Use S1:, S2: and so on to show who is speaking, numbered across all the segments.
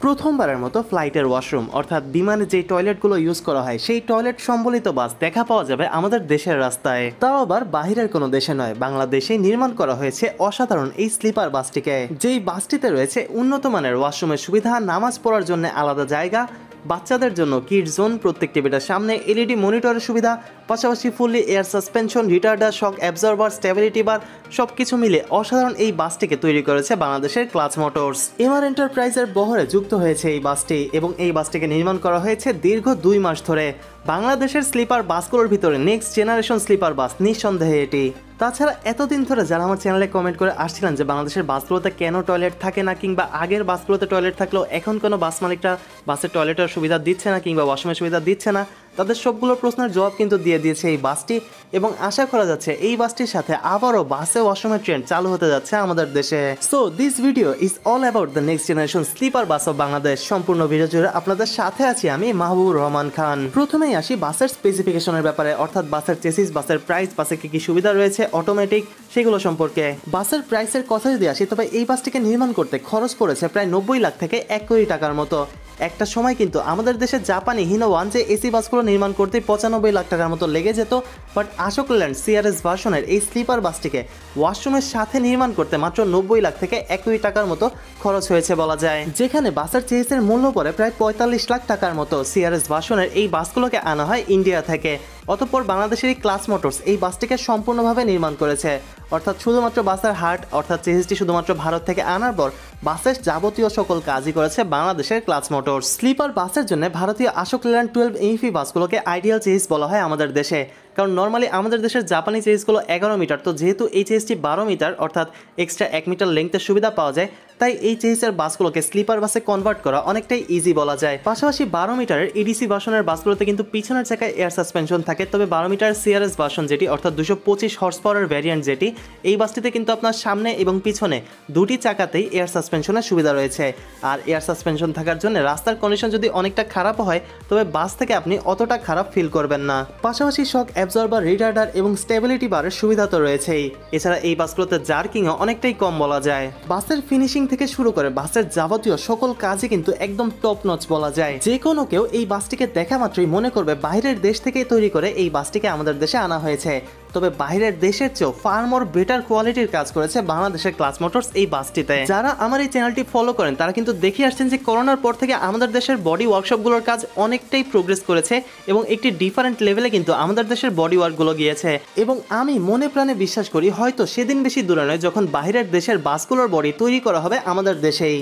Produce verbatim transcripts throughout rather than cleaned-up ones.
S1: প্রথমবারের মতো ফ্লাইটের ওয়াশরুম অর্থাৎ বিমানে যে টয়লেটগুলো ইউজ করা হয় সেই টয়লেট সম্বলিত বাস দেখা পাওয়া যাবে আমাদের দেশের রাস্তায়, তাও আবার বাহিরের কোনো দেশে নয়, বাংলাদেশেই নির্মাণ করা হয়েছে অসাধারণ এই স্লিপার বাসটিকে। যেই বাসটিতে রয়েছে উন্নত মানের ওয়াশরুমের সুবিধা, নামাজ পড়ার জন্য আলাদা জায়গা, বাচ্চাদের জন্য কিড জোন, প্রত্যেকটি বেডের সামনে এলইডি মনিটরের সুবিধা, পাশাপাশি fully air suspension, retarder, shock absorber, stability bar সবকিছু মিলে অসাধারণ এই বাসটিকে তৈরি করেছে বাংলাদেশের ক্লাচ মোটরস। এমআর এন্টারপ্রাইজের বহরে যুক্ত হয়েছে এই বাসটি এবং এই বাসটিকে নির্মাণ করা হয়েছে দীর্ঘ দুই মাস ধরে। বাংলাদেশের স্লিপার বাসগুলোর ভিতরে নেক্সট জেনারেশন স্লিপার বাস নিঃসন্দেহে এটি। তাছাড়া এতদিন ধরে যারা আমার চ্যানেলে কমেন্ট করে আসছিলেন যে বাংলাদেশের বাসগুলোতে কেন টয়লেট থাকে না, কিংবা আগের বাসগুলোতে টয়লেট থাকলেও এখন কোনো বাস মালিকরা বাসের টয়লেটের সুবিধা দিচ্ছে না কিংবা ওয়াশরুমের সুবিধা দিচ্ছে না, তাদের সবগুলো প্রশ্নের জবাব কিন্তু দিয়ে দিয়েছে এই বাসটি এবং আশা করা যাচ্ছে এই বাসটির সাথে আবারও বাসে ওয়াশরুমের ট্রেন্ড চালু হতে যাচ্ছে আমাদের দেশে। So this video is all about the next generation sleeper bus of Bangladesh. সম্পূর্ণ ভিডিও জুড়ে আপনাদের সাথে আছি আমি মাহবুবুর রহমান খান। প্রথমেই আসি বাসের স্পেসিফিকেশনের ব্যাপারে, অর্থাৎ বাসের চেসিস, বাসের প্রাইস, বাসে কি কি সুবিধা রয়েছে, অটোমেটিক, সেগুলো সম্পর্কে। বাসের প্রাইসের কথা যদি আসি তবে এই বাসটিকে নির্মাণ করতে খরচ পড়েছে প্রায় নব্বই লাখ থেকে এক কোটি টাকার মতো। একটা সময় কিন্তু আমাদের দেশে জাপানি হিনো ওয়ান যে এসি বাসগুলো নির্মাণ করতে পঁচানব্বই লাখ টাকার মতো লেগে যেত, বাট আশোক লেল্যান্ড সিআরএস ভার্সনের এই স্লিপার বাসটিকে ওয়াশরুমের সাথে নির্মাণ করতে মাত্র নব্বই লাখ থেকে এক কোটি টাকার মতো খরচ হয়েছে বলা যায়। যেখানে বাসের চেসিসের মূল্য পড়ে প্রায় পঁয়তাল্লিশ লাখ টাকার মতো। সিআরএস ভার্সনের এই বাসগুলোকে আনা হয় ইন্ডিয়া থেকে। অতঃপর বাংলাদেশের ক্লাস মোটরস এই বাসটিকে সম্পূর্ণভাবে নির্মাণ করেছে, অর্থাৎ শুধুমাত্র বাসের হার্ট অর্থাৎ চেসিসটি শুধুমাত্র ভারত থেকে আনার পর বাসের যাবতীয় সকল কাজই করেছে বাংলাদেশের ক্লাচ মোটরস। স্লিপার বাসের জন্য ভারতীয় আশোক লেল্যান্ড টুয়েলভ ইউএফি বাসগুলোকে আইডিয়াল চেসিস বলা হয় আমাদের দেশে, কারণ নর্মালি আমাদের দেশের জাপানি চেসিসগুলো এগারো মিটার, তো যেহেতু এই চেসিসটি বারো মিটার অর্থাৎ এক্সট্রা এক মিটার লেংথের সুবিধা পাওয়া যায়, তাই এই চেসিসের বাসগুলোকে স্লিপার বাসে কনভার্ট করা অনেকটাই ইজি বলা যায়। পাশাপাশি বারো মিটারের ইডিসি ভার্সনের বাসগুলোতে কিন্তু পিছনের চাকায় এয়ার সাসপেনশন থাকে, তবে বারো মিটার সিআরএস ভার্সন যেটি অর্থাৎ দুশো পঁচিশ হর্স পাওয়ারের ভ্যারিয়েন্ট যেটি, এই বাসটিতে কিন্তু আপনার সামনে এবং পিছনে দুটি চাকাতেই এয়ার সাসপেনশনের সুবিধা রয়েছে। আর এয়ার সাসপেনশন থাকার জন্য রাস্তার কন্ডিশন যদি অনেকটা খারাপ হয় তবে বাস থেকে আপনি অতটা খারাপ ফিল করবেন না। পাশাপাশি শক অ্যাবজর্বার, রিটার্ডার এবং স্টেবিলিটি বারের সুবিধা তো রয়েছেই। এছাড়া এই বাসগুলোতে জার্কিংও অনেকটাই কম বলা যায়। বাসের ফিনিশিং থেকে শুরু করে বাসের যাবতীয় সকল কাজই কিন্তু একদম টপ নচ বলা যায়। যে কোনো কেউ এই বাসটিকে দেখা মাত্রই মনে করবে বাইরের দেশ থেকে তৈরি করে এই বাসটিকে আমাদের দেশে আনা হয়েছে। তবে বাইরের দেশের চেয়েও ফার মোর বেটার কোয়ালিটির কাজ করেছে বাংলাদেশের ক্লাচ মোটরস এই বাসটিতে। যারা আমার এই চ্যানেলটি ফলো করেন তারা কিন্তু দেখে আসছেন যে করোনার পর থেকে আমাদের দেশের বডি ওয়ার্কশপগুলোর কাজ অনেকটাই প্রোগ্রেস করেছে এবং একটি ডিফারেন্ট লেভেলে কিন্তু আমাদের দেশের বডি ওয়ার্কগুলো গিয়েছে। এবং আমি মনে প্রাণে বিশ্বাস করি হয়তো সেদিন বেশি দূরে নয় যখন বাইরের দেশের বাসগুলোর বডি তৈরি করা হবে আমাদের দেশেই।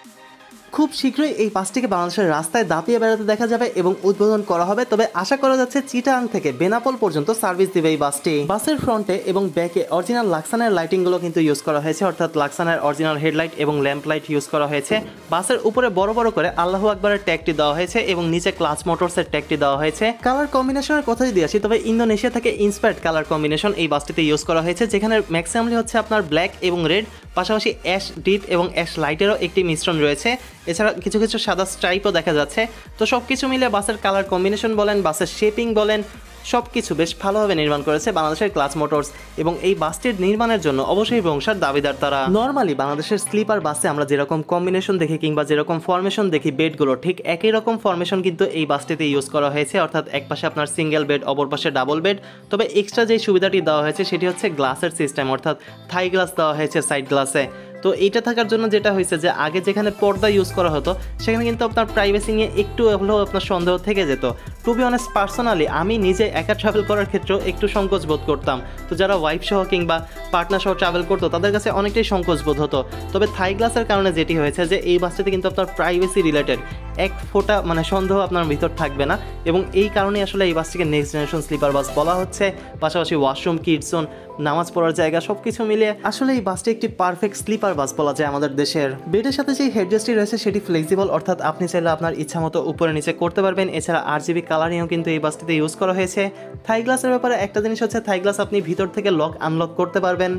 S1: খুব শীঘ্রই এই বাসটিকে বাংলাদেশের রাস্তায় দাপিয়ে বেড়াতে দেখা যাবে এবং উদ্বোধন করা হবে। তবে আশা করা যাচ্ছে চিটাগাং থেকে বেনাপোল পর্যন্ত সার্ভিস দিবে এই বাসটি। বাসের ফ্রন্টে এবং ব্যাকে অরিজিনাল লাক্সানের লাইটিংগুলো কিন্তু ইউজ করা হয়েছে, অর্থাৎ লাক্সানের অরিজিনাল হেডলাইট এবং ল্যাম্প লাইট ইউজ করা হয়েছে। বাসের উপরে বড় বড় করে আল্লাহু আকবরের ট্যাগটি দেওয়া হয়েছে এবং নিচে ক্লাচ মোটরসের ট্যাগটি দেওয়া হয়েছে। কালার কম্বিনেশনের কথা যদি আসি তবে ইন্দোনেশিয়া থেকে ইন্সপায়ার্ড কালার কম্বিনেশন এই বাসটিতে ইউজ করা হয়েছে, যেখানে ম্যাক্সিমামলি হচ্ছে আপনার ব্ল্যাক এবং রেড, পাশাপাশি অ্যাশ ডিপ এবং অ্যাশ লাইটেরও একটি মিশ্রণ রয়েছে। এছাড়া কিছু কিছু সাদা স্ট্রাইপও দেখা যাচ্ছে। তো সব কিছু মিলে বাসের কালার কম্বিনেশন বলেন, বাসের শেপিং বলেন, সব কিছু বেশ ভালোভাবে নির্মাণ করেছে বাংলাদেশের ক্লাচ মোটরস এবং এই বাসটির নির্মাণের জন্য অবশ্যই প্রশংসার দাবিদার তারা। নর্মালি বাংলাদেশের স্লিপার বাসে আমরা যেরকম কম্বিনেশন দেখি কিংবা যেরকম ফরমেশন দেখি বেডগুলো, ঠিক একই রকম ফরমেশন কিন্তু এই বাসটিতে ইউজ করা হয়েছে, অর্থাৎ এক পাশে আপনার সিঙ্গেল বেড, অপর পাশে ডাবল বেড। তবে এক্সট্রা যে সুবিধাটি দেওয়া হয়েছে সেটি হচ্ছে গ্লাসের সিস্টেম, অর্থাৎ থাই গ্লাস দেওয়া হয়েছে সাইড গ্লাসে। তো এইটা থাকার জন্য যেটা হয়েছে যে আগে যেখানে পর্দা ইউজ করা হতো সেখানে কিন্তু আপনার প্রাইভেসি নিয়ে একটু হলেও আপনার সন্দেহ থেকে যেত। টু বি অনেস্ট পার্সোনালি আমি নিজে একা ট্রাভেল করার ক্ষেত্রেও একটু সংকোচ বোধ করতাম। তো যারা ওয়াইফ সহ কিংবা পার্টনার সহ ট্রাভেল করতো তাদের কাছে অনেকটাই সংকোচ বোধ হতো। তবে থাই গ্লাসের কারণে যেটি হয়েছে যে এই বাসটিতে কিন্তু আপনার প্রাইভেসি রিলেটেড এক ফোঁটা মানে সন্দেহ আপনার ভিতর থাকবে না এবং এই কারণে আসলে এই বাসটিকে নেক্সট জেনারেশন স্লিপার বাস বলা হচ্ছে। পাশাপাশি ওয়াশরুম, কিডস জোন, নামাজ পড়ার জায়গা সবকিছু মিলিয়ে আসলে এই বাসটি একটি পারফেক্ট স্লিপার বাস বলা যায় আমাদের দেশের। বেডের সাথে যে হেডরেস্টটি রয়েছে সেটি ফ্লেক্সিবল, অর্থাৎ আপনি চাইলে আপনার ইচ্ছা মতো উপরে নিচে করতে পারবেন। এছাড়া আর জিবি কালারিংও কিন্তু এই বাসটিতে ইউজ করা হয়েছে। থাই গ্লাসের ব্যাপারে একটা জিনিস হচ্ছে থাই গ্লাস আপনি ভিতর থেকে লক আনলক করতে পারবেন।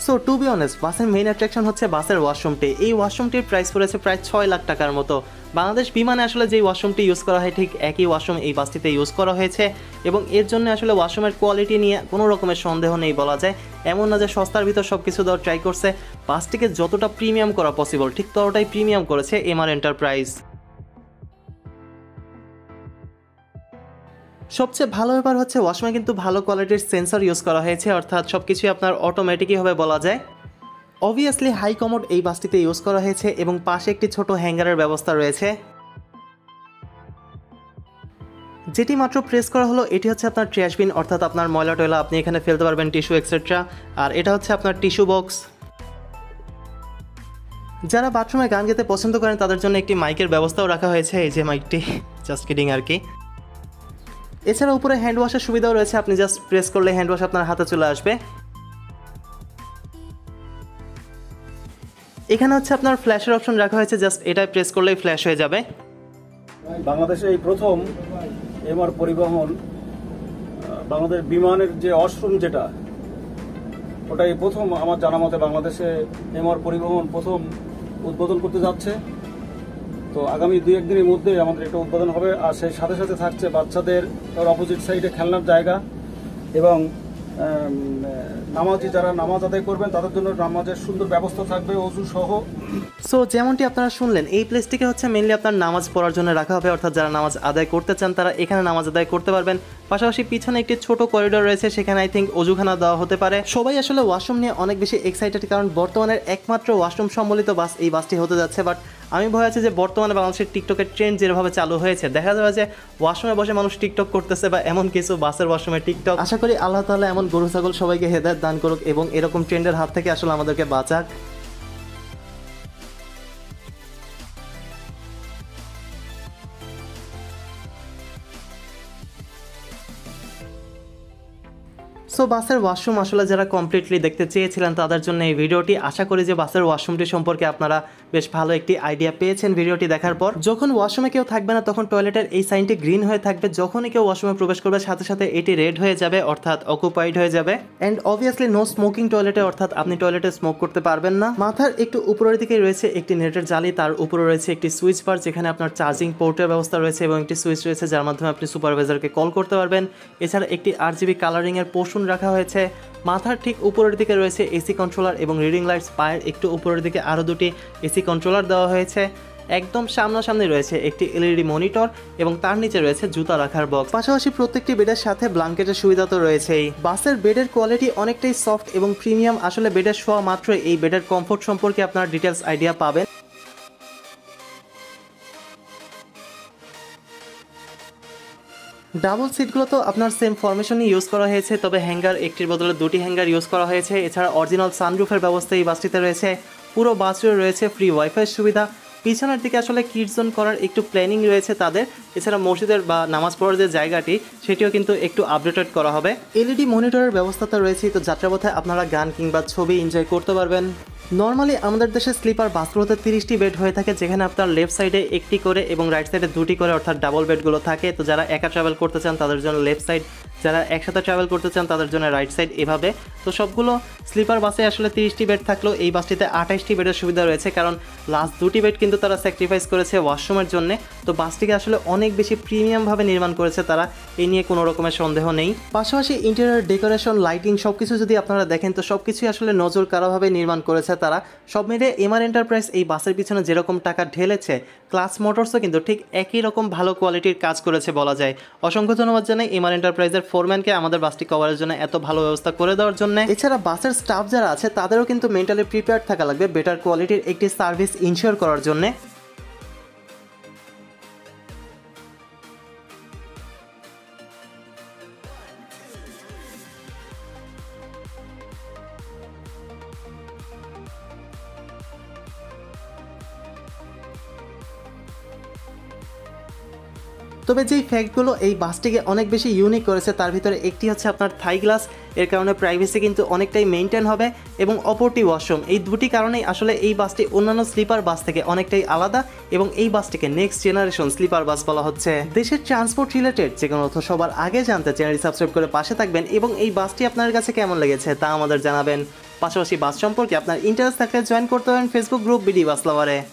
S1: সো টু বি অনেস্ট, বাসের মেইন অ্যাট্রাকশন হচ্ছে বাসের ওয়াশরুমটি। এই ওয়াশরুমটির প্রাইস পড়েছে প্রায় ছয় লাখ টাকার মতো। বাংলাদেশ বিমানে আসলে যেই ওয়াশরুমটি ইউজ করা হয় ঠিক একই ওয়াশরুম এই বাসটিতে ইউজ করা হয়েছে, এবং এর জন্য আসলে ওয়াশরুমের কোয়ালিটি নিয়ে কোনো রকমের সন্দেহ নেই বলা যায়। এমন না যে সস্তার ভিতর সব কিছু দেওয়ার ট্রাই করছে, বাসটিকে যতটা প্রিমিয়াম করা পসিবল ঠিক ততটাই প্রিমিয়াম করেছে এমআর এন্টারপ্রাইজ। সবচেয়ে ভালো ব্যাপার হচ্ছে ওয়াশরুমে কিন্তু ভালো কোয়ালিটির সেন্সর ইউজ করা হয়েছে, অর্থাৎ সব কিছুই আপনার অটোমেটিকই হবে বলা যায়। অবভিয়াসলি হাই কমোড এই বাসটিতে ইউজ করা হয়েছে এবং পাশে একটি ছোট হ্যাঙ্গারের ব্যবস্থা রয়েছে, যেটি মাত্র প্রেস করা হলো। এটি হচ্ছে আপনার ট্র্যাশ বিন, অর্থাৎ আপনার ময়লা টয়লা আপনি এখানে ফেলতে পারবেন, টিস্যু এক্সেট্রা। আর এটা হচ্ছে আপনার টিস্যু বক্স। যারা বাথরুমে গান গেতে পছন্দ করেন তাদের জন্য একটি মাইকের ব্যবস্থাও রাখা হয়েছে, এই যে মাইকটি, জাস্ট কিডিং আর কি। এছাড়া উপরে হ্যান্ড ওয়াশের সুবিধাও রয়েছে, আপনি জাস্ট প্রেস করলে হ্যান্ড ওয়াশ আপনার হাতে চলে আসবে। এখানে হচ্ছে আপনার ফ্ল্যাশের অপশন রাখা হয়েছে, জাস্ট এটা প্রেস করলেই ফ্ল্যাশ হয়ে যাবে।
S2: বাংলাদেশে এই প্রথম এমআর পরিবহন বাংলাদেশ বিমানের যে ওয়াশরুম যেটা, ওটাই প্রথম আমার জানা মতে বাংলাদেশে এমআর পরিবহন প্রথম উদ্বোধন করতে যাচ্ছে। তো আগামী দুই একদিনের মধ্যে আমাদের এটা উদ্বোধন হবে। আর সেই সাথে সাথে থাকছে বাচ্চাদের অপোজিট সাইডে খেলনার জায়গা, এবং নামাজি যারা নামাজ আদায় করবেন তাদের জন্য নামাজের সুন্দর ব্যবস্থা থাকবে, অজু সহ।
S1: সো যেমনটি আপনারা শুনলেন, এই প্লেসটিকে হচ্ছে মেনলি আপনার নামাজ পড়ার জন্য রাখা হবে, অর্থাৎ যারা নামাজ আদায় করতে চান তারা এখানে নামাজ আদায় করতে পারবেন। পাশাপাশি পিছনে একটি ছোট করিডোর রয়েছে, সেখানে আই থিঙ্ক অজুখানা দেওয়া হতে পারে। সবাই আসলে ওয়াশরুম নিয়ে অনেক বেশি এক্সাইটেড, কারণ বর্তমানের একমাত্র ওয়াশরুম সম্বলিত বাস এই বাসটি হতে যাচ্ছে। বাট আমি ভয় আছে যে বর্তমানে বাংলাদেশের টিকটকের ট্রেন্ড যেভাবে চালু হয়েছে, দেখা যাবে যে ওয়াশরুমে বসে মানুষ টিকটক করতেছে বা এমন কিছু বাসের ওয়াশরুমে টিকটক। আশা করি আল্লাহ তাআলা এমন গরু ছাগল সবাইকে হেদায়েত দান করুক এবং এরকম ট্রেন্ডের হাত থেকে আসলে আমাদেরকে বাঁচাক। সো বাসের ওয়াশরুম আসলে যারা কমপ্লিটলি দেখতে চেয়েছিলেন তাদের জন্য এই ভিডিওটি। আশা করি যে বাসের ওয়াশরুমটি সম্পর্কে আপনারা বেশ ভালো একটি আইডিয়া পেয়েছেন ভিডিওটি দেখার পর। যখন ওয়াশরুমে কেউ থাকবে না তখন টয়লেটের এই সাইনটি গ্রিন হয়ে থাকবে, যখনই কেউ ওয়াশরুমে প্রবেশ করবে সাথে সাথে এটি রেড হয়ে যাবে, অর্থাৎ অকুপাইড হয়ে যাবে। অ্যান্ড অবভিয়াসলি নো স্মোকিং টয়লেটে, অর্থাৎ আপনি টয়লেটে স্মোক করতে পারবেন না। মাথার একটু উপরের দিকে রয়েছে একটি নেটের জালি, তার উপরে রয়েছে একটি সুইচ বার যেখানে আপনার চার্জিং পোর্টের ব্যবস্থা রয়েছে এবং একটি সুইচ রয়েছে যার মাধ্যমে আপনি সুপারভাইজারকে কল করতে পারবেন। এছাড়া একটি আর জিবি কালারিংয়ের পোর্শন রাখা হয়েছে। মাথার ঠিক উপরের দিকে রয়েছে এসি কন্ট্রোলার এবং রিডিং লাইটস, পায়ের একটু উপরের দিকে আরও দুটি এসি কন্ট্রোলার দেওয়া হয়েছে। একদম সামনাসামনি রয়েছে একটি এলইডি মনিটর এবং তার নিচে রয়েছে জুতা রাখার বক্স। পাশাপাশি প্রত্যেকটি বেডের সাথে ব্ল্যাঙ্কেটের সুবিধা তো রয়েছেই। বাসের বেডের কোয়ালিটি অনেকটাই সফট এবং প্রিমিয়াম। আসলে বেডের শোয়া মাত্রই এই বেডের কমফোর্ট সম্পর্কে আপনার ডিটেলস আইডিয়া পাবেন। ডাবল সিটগুলো তো আপনার সেম ফরমেশনই ইউজ করা হয়েছে, তবে হ্যাঙ্গার একটির বদলে দুটি হ্যাঙ্গার ইউজ করা হয়েছে। এছাড়া অরিজিনাল সানরুফের ব্যবস্থা এই বাসটিতে রয়েছে। পুরো বাস জুড়ে রয়েছে ফ্রি ওয়াইফাই সুবিধা। পিছনের দিকে আসলে কিডস জোন করার একটু প্ল্যানিং রয়েছে তাদের। এছাড়া মসজিদের বা নামাজ পড়ার যে জায়গাটি সেটিও কিন্তু একটু আপডেটেড করা হবে। এলইডি মনিটরের ব্যবস্থা তো রয়েছেই, তো যাত্রাপথে আপনারা গান কিংবা ছবি এনজয় করতে পারবেন। নর্মালি আমাদের দেশে স্লিপার বাসগুলোতে তিরিশটি বেড হয়ে থাকে, যেখানে আপনার লেফট সাইডে একটি করে এবং রাইট সাইডে দুটি করে, অর্থাৎ ডাবল বেডগুলো থাকে। তো যারা একা ট্রাভেল করতে চান তাদের জন্য লেফট সাইড, যারা একসাথে ট্রাভেল করতে চান তাদের জন্য রাইট সাইড, এভাবে। তো সবগুলো স্লিপার বাসে আসলে তিরিশটি বেড থাকলেও এই বাসটিতে আঠাশটি বেডের সুবিধা রয়েছে, কারণ লাস্ট দুটি বেড কিন্তু তারা স্যাক্রিফাইস করেছে ওয়াশরুমের জন্য। তো বাসটিকে আসলে অনেক বেশি প্রিমিয়ামভাবে নির্মাণ করেছে তারা, এই নিয়ে কোনো রকমের সন্দেহ নেই। পাশাপাশি ইন্টেরিয়র ডেকোরেশন, লাইটিং সব কিছু যদি আপনারা দেখেন তো সব কিছুই আসলে নজর কাড়াভাবে নির্মাণ করেছে তারা। সব মিলে এমআর এন্টারপ্রাইজ এই বাসের পিছনে যেরকম টাকা ঢেলেছে, ক্লাস মোটরসও কিন্তু ঠিক একই রকম ভালো কোয়ালিটির কাজ করেছে বলা যায়। অসংখ্য ধন্যবাদ জানাই এমআর এন্টারপ্রাইজের ফোরম্যানকে আমাদের বাসটি কভারের জন্য এত ভালো ব্যবস্থা করে দেওয়ার জন্য। এছাড়া বাসের স্টাফ যারা আছে তাদেরও কিন্তু মেন্টালি প্রিপেয়ার্ড থাকা লাগবে বেটার কোয়ালিটির একটি সার্ভিস ইনশিওর করার জন্য। তো তবে যেই ফ্যাক্টগুলো এই বাসটিকে অনেক বেশি ইউনিক করেছে তার ভিতরে একটি হচ্ছে আপনার থাই গ্লাস, এর কারণে প্রাইভেসি কিন্তু অনেকটাই মেনটেন হবে, এবং অপরটি ওয়াশরুম। এই দুটি কারণেই আসলে এই বাসটি অন্যান্য স্লিপার বাস থেকে অনেকটাই আলাদা, এবং এই বাসটিকে নেক্সট জেনারেশন স্লিপার বাস বলা হচ্ছে। দেশের ট্রান্সপোর্ট রিলেটেড যে কোনো তথ্য সবার আগে জানতে চ্যানেলটি সাবস্ক্রাইব করে পাশে থাকবেন, এবং এই বাসটি আপনার কাছে কেমন লেগেছে তা আমাদের জানাবেন। পাশাপাশি বাস সম্পর্কে আপনার ইন্টারেস্ট থাকলে জয়েন করতে পারেন ফেসবুক গ্রুপ বিডি বাস লাভারে।